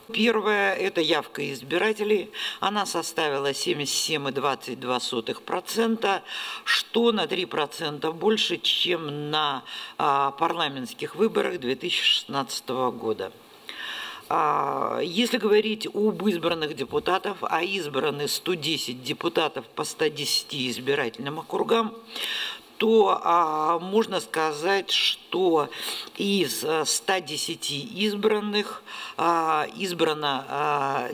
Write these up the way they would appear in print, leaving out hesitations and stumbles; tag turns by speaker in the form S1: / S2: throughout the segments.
S1: Первое – это явка избирателей. Она составила 77,22%, что на 3% больше, чем на парламентских выборах 2016 года. Если говорить об избранных депутатах, а избраны 110 депутатов по 110 избирательным округам, то можно сказать, что из 110 избранных избрано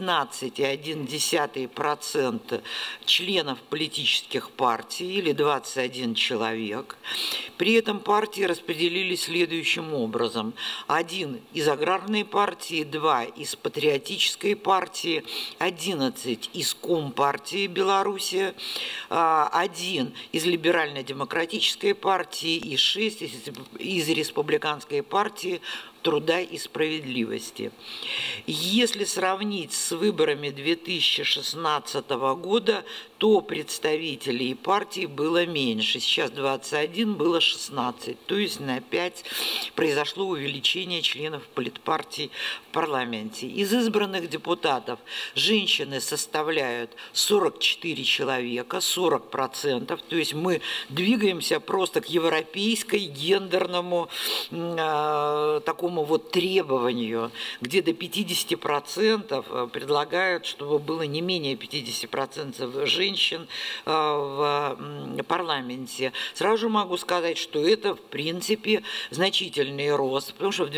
S1: 19,1% членов политических партий, или 21 человек. При этом партии распределились следующим образом. 1 из аграрной партии, 2 из патриотической партии, 11 из Компартии Беларуси, 1 из либерально-демократической партии и 6 из республиканской партии труда и справедливости. Если сравнить с выборами 2016 года, то представителей партий было меньше. Сейчас 21, было 16. То есть на 5 произошло увеличение членов политпартий в парламенте. Из избранных депутатов женщины составляют 44 человека, 40%. То есть мы двигаемся просто к европейской гендерному такому вот требованию, где до 50% предлагают, чтобы было не менее 50% женщин в парламенте. Сразу же могу сказать, что это, в принципе, значительный рост, потому что в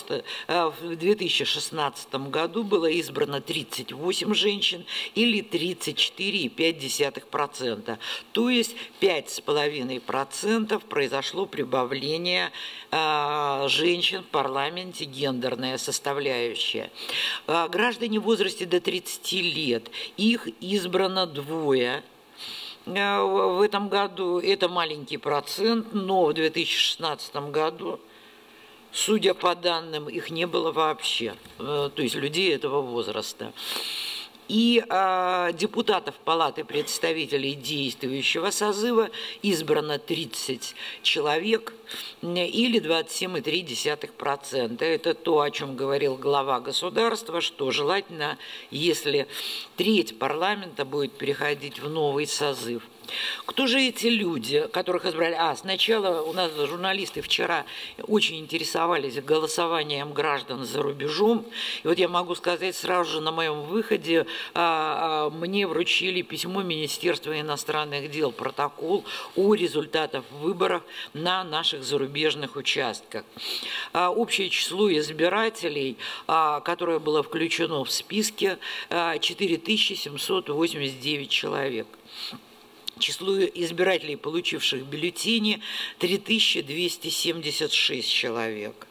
S1: 2016 году было избрано 38 женщин или 34,5%. То есть 5,5% произошло прибавление женщин в парламенте, гендерная составляющая. Граждане в возрасте до 30 лет, их избрано 2. В этом году это маленький процент, но в 2016 году, судя по данным, их не было вообще, то есть людей этого возраста. И депутатов Палаты представителей действующего созыва избрано 30 человек, или 27,3%. Это то, о чем говорил глава государства, что желательно, если треть парламента будет переходить в новый созыв. Кто же эти люди, которых избрали? Сначала у нас журналисты вчера очень интересовались голосованием граждан за рубежом. И вот я могу сказать, сразу же на моем выходе мне вручили письмо Министерства иностранных дел, протокол о результатах выборов на наших зарубежных участках. Общее число избирателей, которое было включено в списке, 4789 человек. Число избирателей, получивших бюллетени, 3276 человек.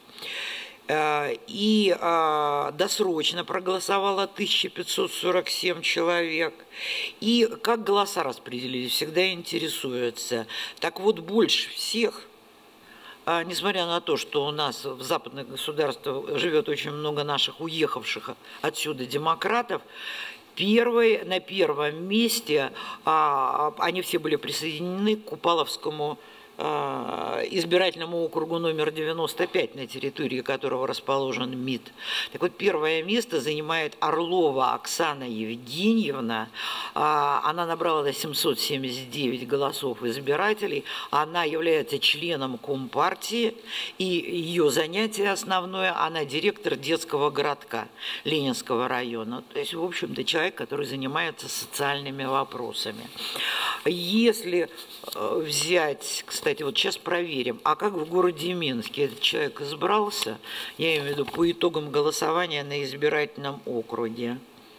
S1: И досрочно проголосовало 1547 человек. И как голоса распределились, всегда интересуются. Так вот, больше всех, несмотря на то, что у нас в западных государствах живет очень много наших уехавших отсюда демократов, на первом месте они все были присоединены к Купаловскому избирательному округу номер 95, на территории которого расположен МИД. Так вот, первое место занимает Орлова Оксана Евгеньевна. Она набрала 779 голосов избирателей. Она является членом Компартии, и ее занятие основное, она директор детского городка Ленинского района. То есть, в общем-то, человек, который занимается социальными вопросами. Если взять, кстати, вот сейчас проверим, а как в городе Минске этот человек избрался, я имею в виду по итогам голосования на избирательном округе?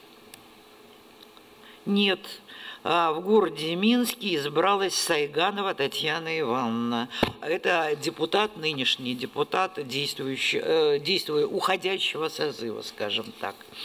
S1: Нет. В городе Минске избралась Сайганова Татьяна Ивановна. Это депутат, нынешний депутат, уходящего созыва, скажем так.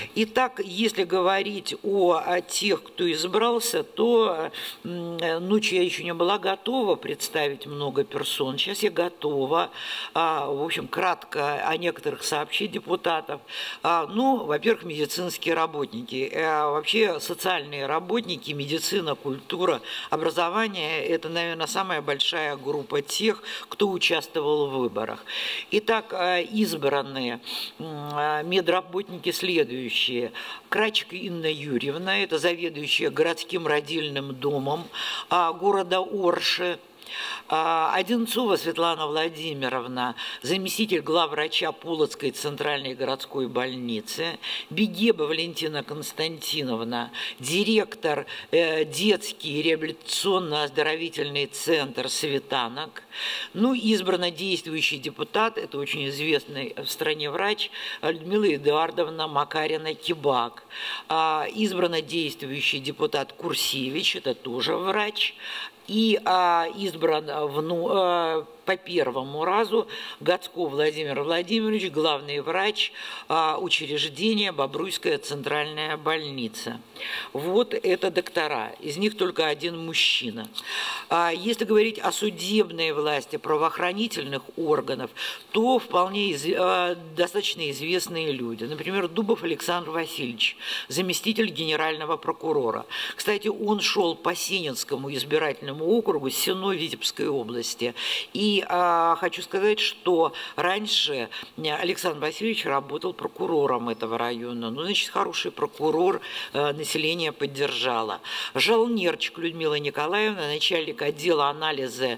S1: Итак, если говорить о тех, кто избрался, то ночью я еще не была готова представить много персон. Сейчас я готова, в общем, кратко о некоторых сообщить депутатов. Ну, во-первых, медицинские работники. Вообще социальные работники, медицина, культура, образование – это, наверное, самая большая группа тех, кто участвовал в выборах. Итак, избранные медработники следующие. Крачик Инна Юрьевна, это заведующая городским родильным домом города Орши. Одинцова Светлана Владимировна, заместитель главврача Полоцкой центральной городской больницы. Бегеба Валентина Константиновна, директор детский реабилитационно-оздоровительный центр «Светанок». Ну, избрана действующий депутат, это очень известный в стране врач, Людмила Эдуардовна Макарина-Кибак. Избрана действующий депутат Курсевич, это тоже врач. И избран по первому разу Гацко Владимир Владимирович, главный врач учреждения Бобруйская центральная больница. Вот это доктора, из них только один мужчина. Если говорить о судебной власти, правоохранительных органов, то вполне достаточно известные люди. Например, Дубов Александр Васильевич, заместитель генерального прокурора. Кстати, он шел по Сенинскому избирательному округу Сено Витебской области. И хочу сказать, что раньше Александр Васильевич работал прокурором этого района. Ну, значит, хороший прокурор, население поддержало. Жалнерчик Людмила Николаевна, начальник отдела анализа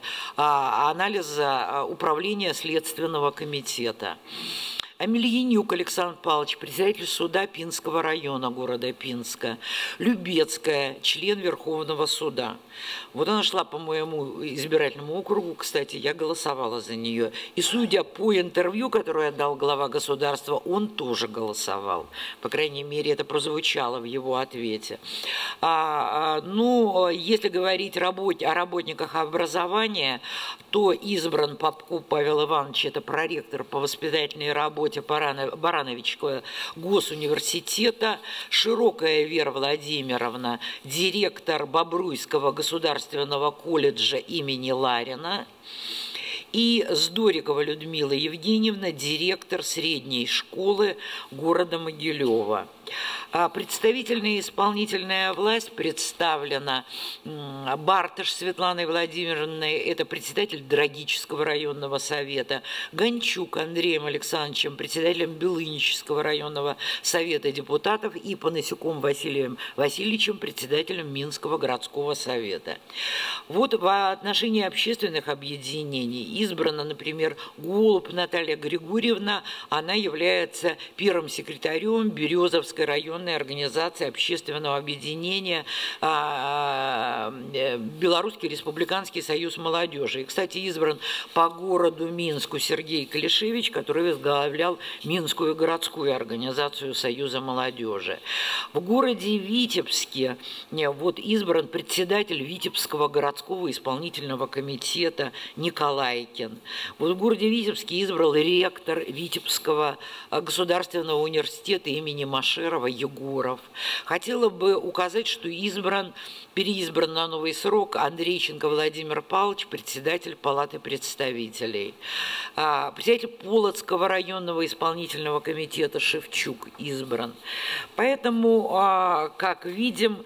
S1: управления Следственного комитета. Амельянюк Александр Павлович, председатель суда Пинского района города Пинска. Любецкая, член Верховного суда. Вот она шла по моему избирательному округу, кстати, я голосовала за нее. И судя по интервью, которое дал глава государства, он тоже голосовал. По крайней мере, это прозвучало в его ответе. Ну, если говорить о работниках образования, то избран Попко Павел Иванович, это проректор по воспитательной работе Барановичского госуниверситета, Широкая Вера Владимировна, директор Бобруйского государственного колледжа имени Ларина, и Здорикова Людмила Евгеньевна, директор средней школы города Могилева. Представительная и исполнительная власть представлена Бартыш Светланой Владимировной, это председатель Драгического районного совета, Гончук Андреем Александровичем, председателем Белынического районного совета депутатов, и Панасюком Василием Васильевичем, председателем Минского городского совета. Вот в отношении общественных объединений избрана, например, Голубь Наталья Григорьевна, она является первым секретарем Березовской районной организации общественного объединения Белорусский республиканский союз молодежи. И, кстати, избран по городу Минску Сергей Клишевич, который возглавлял Минскую городскую организацию Союза молодежи. В городе Витебске вот избран председатель Витебского городского исполнительного комитета Николайкин. Вот в городе Витебске избрал ректор Витебского государственного университета имени Машерова Егоров. Хотела бы указать, что переизбран на новый срок Андрейченко Владимир Павлович, председатель Палаты представителей. Председатель Полоцкого районного исполнительного комитета Шевчук избран. Поэтому, как видим,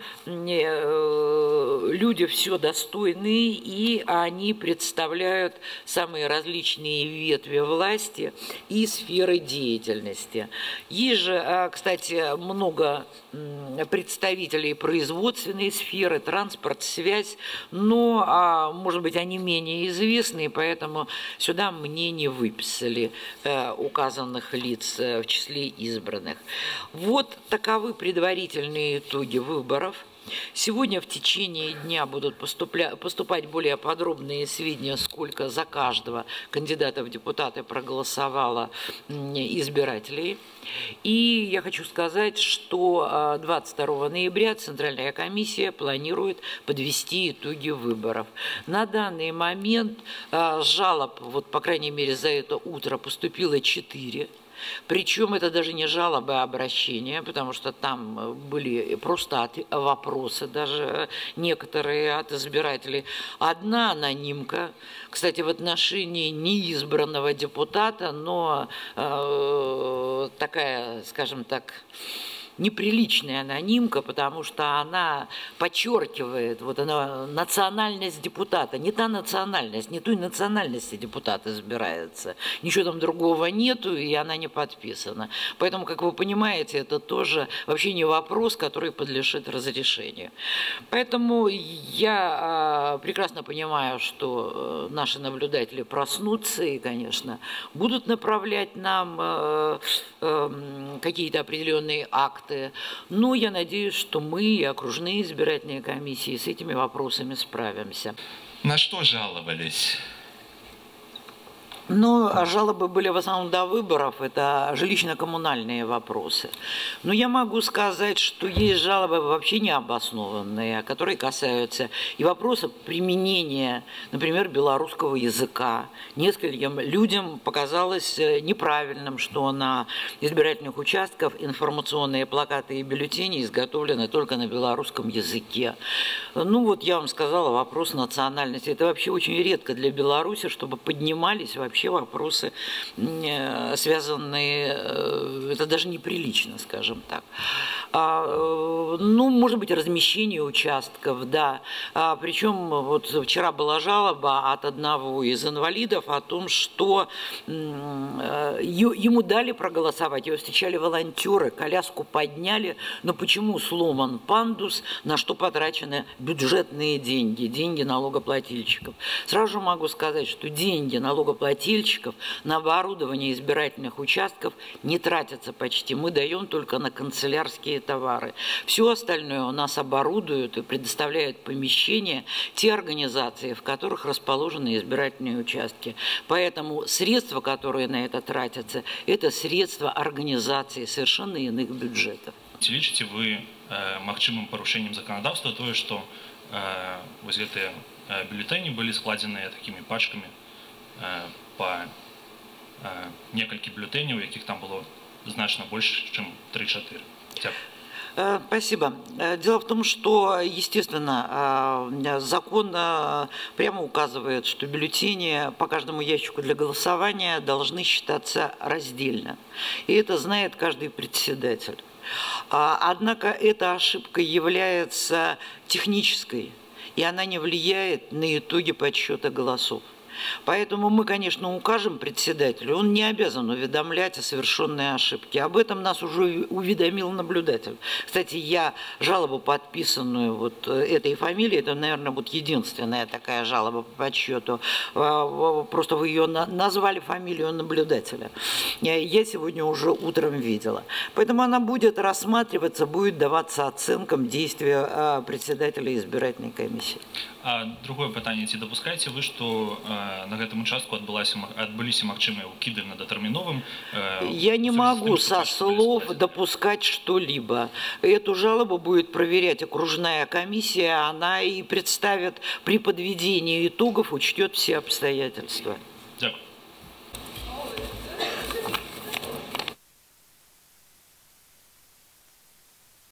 S1: люди все достойные, и они представляют самые различные ветви власти и сферы деятельности. Есть же, кстати, много представителей производственной сферы, транспорт, связь, но, может быть, они менее известны, поэтому сюда мне не выписали указанных лиц в числе избранных. Вот таковы предварительные итоги выборов. Сегодня в течение дня будут поступать более подробные сведения, сколько за каждого кандидата в депутаты проголосовало избирателей. И я хочу сказать, что 22 ноября Центральная комиссия планирует подвести итоги выборов. На данный момент жалоб, вот по крайней мере за это утро, поступило 4. Причем это даже не жалобы, а обращения, потому что там были просто вопросы, даже некоторые от избирателей. Одна анонимка, кстати, в отношении неизбранного депутата, но такая, скажем так, неприличная анонимка, потому что она подчеркивает вот она, национальность депутата. Не та национальность, не той национальности депутат избирается. Ничего там другого нету, и она не подписана. Поэтому, как вы понимаете, это тоже вообще не вопрос, который подлежит разрешению. Поэтому я прекрасно понимаю, что наши наблюдатели проснутся и, конечно, будут направлять нам какие-то определенные акты. Но я надеюсь, что мы и окружные избирательные комиссии с этими вопросами справимся.
S2: На что жаловались?
S1: Ну, жалобы были в основном до выборов, это жилищно-коммунальные вопросы. Но я могу сказать, что есть жалобы вообще необоснованные, которые касаются и вопроса применения, например, белорусского языка. Нескольким людям показалось неправильным, что на избирательных участках информационные плакаты и бюллетени изготовлены только на белорусском языке. Ну вот я вам сказала, вопрос национальности. Это вообще очень редко для Беларуси, чтобы поднимались вообще вопросы, связанные, это даже неприлично, скажем так. Ну, может быть, размещение участков, да. Причем вот вчера была жалоба от одного из инвалидов о том, что ему дали проголосовать, его встречали волонтеры, коляску подняли, но почему сломан пандус, на что потрачены бюджетные деньги, деньги налогоплательщиков. Сразу же могу сказать, что деньги налогоплательщиков на оборудование избирательных участков не тратятся почти. Мы даем только на канцелярские товары. Все остальное у нас оборудуют и предоставляют помещения те организации, в которых расположены избирательные участки. Поэтому средства, которые на это тратятся, это средства организации совершенно иных бюджетов.
S2: Ці лічыце вы магчымым парушэннем законодаўства тое, што вось гэтыя бюллетэні былі складзеныя такімі пачкамі по некалькі бюллетэняў, якіх там было значно больше, чем 3-4.
S1: Спасибо. Дело в том, что, естественно, закон прямо указывает, что бюллетени по каждому ящику для голосования должны считаться раздельно. И это знает каждый председатель. Однако эта ошибка является технической, и она не влияет на итоги подсчета голосов. Поэтому мы, конечно, укажем председателю, он не обязан уведомлять о совершенной ошибке. Об этом нас уже уведомил наблюдатель. Кстати, я жалобу, подписанную вот этой фамилией, это, наверное, вот единственная такая жалоба по подсчету, просто вы ее назвали фамилию наблюдателя. Я сегодня уже утром видела. Поэтому она будет рассматриваться, будет даваться оценкам действия председателя избирательной комиссии.
S2: А другое питание, ці допускаете вы, что на этом участку отбылись магчымыя укиды на датэрміновым?
S1: Я не могу со слов допускать что-либо. Эту жалобу будет проверять окружная комиссия, она и представит при подведении итогов, учтет все обстоятельства.
S2: Дякую.